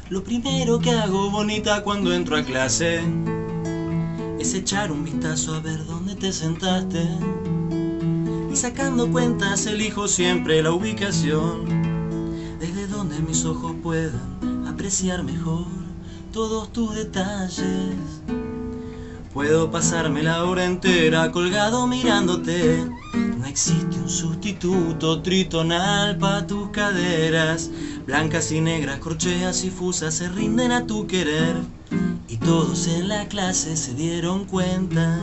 Lo primero que hago, bonita, cuando entro a clase es echar un vistazo a ver dónde te sentaste. Y sacando cuentas elijo siempre la ubicación, desde donde mis ojos puedan apreciar mejor todos tus detalles. Puedo pasarme la hora entera colgado mirándote. No existe un sustituto tritonal pa' tus caderas. Blancas y negras, corcheas y fusas se rinden a tu querer. Y todos en la clase se dieron cuenta.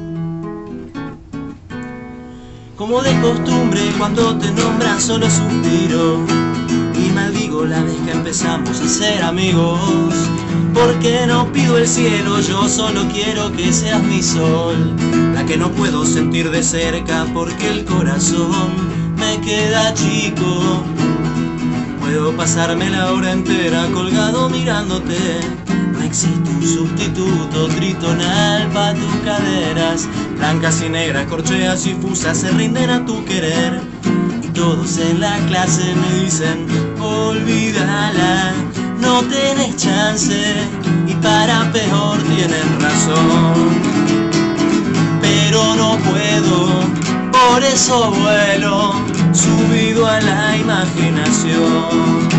Como de costumbre, cuando te nombran solo suspiro y maldigo la vez que empezamos a ser amigos. Porque no pido el cielo, yo solo quiero que seas mi sol, la que no puedo sentir de cerca porque el corazón me queda chico. Puedo pasarme la hora entera colgado mirándote. No existe un sustituto tritonal pa' tus caderas. Blancas y negras, corcheas y fusas se rinden a tu querer. Y todos en la clase me dicen, olvídala, no tenés chance, y para peor tienen razón. Pero no puedo, por eso vuelo, subido a la imaginación.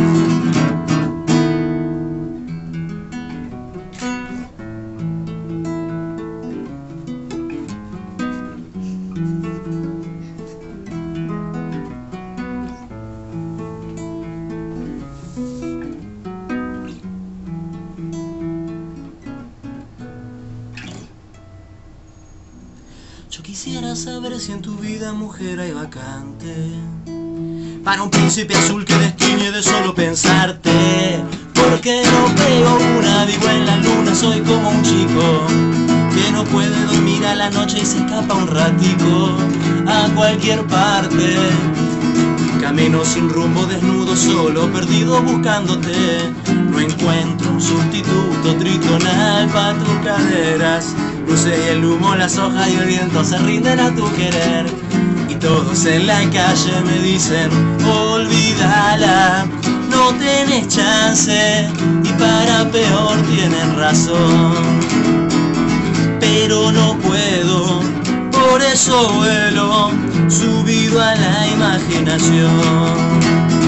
Yo quisiera saber si en tu vida, mujer, hay vacante para un príncipe azul que destine de solo pensarte. Porque no veo una, vivo en la luna, soy como un chico que no puede dormir a la noche y se escapa un ratico a cualquier parte. Camino sin rumbo, desnudo, solo, perdido buscándote. No encuentro un sustituto tritonal pa' tus caderas. Luces y el humo, las hojas y el viento se rinden a tu querer. Y todos en la calle me dicen, olvídala, no tenés chance, y para peor tienen razón. Pero no puedo, por eso vuelo, subido a la imaginación.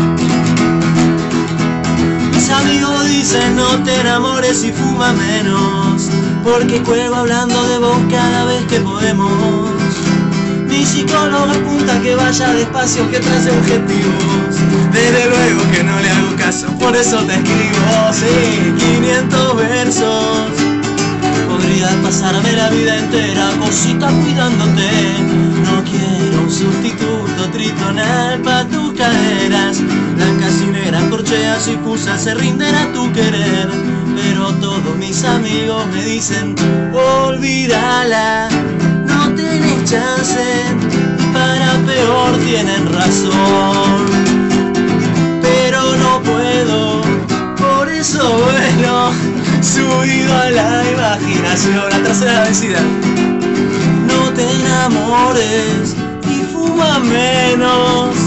Mis amigos dicen, no te enamores y fuma menos, porque juego hablando de vos cada vez que podemos. Mi psicólogo apunta que vaya despacio, que trace objetivos. Desde luego que no le hago caso, por eso te escribo, sí, 500 versos. Podría pasarme la vida entera, cosita, cuidándote. No quiero un sustituto tritonal pa' tus caderas. Blancas y negras, corcheas y fusas se rinden a tu querer. Pero todos mis amigos me dicen, olvídala, no tenés chance, y para peor tienen razón. Pero no puedo, por eso vuelo, subido a la imaginación. La tercera vencida. No te enamores y fuma menos,